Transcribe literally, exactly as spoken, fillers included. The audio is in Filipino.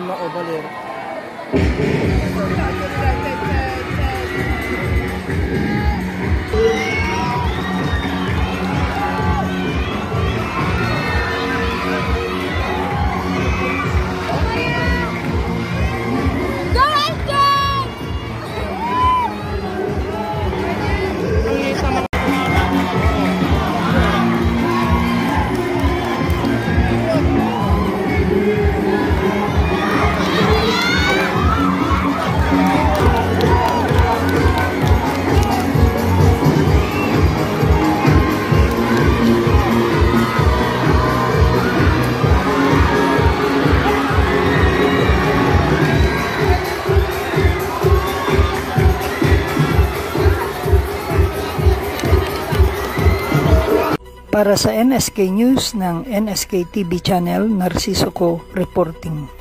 Lima o balir. Para sa N S K News ng N S K T V Channel, Narciso ko reporting.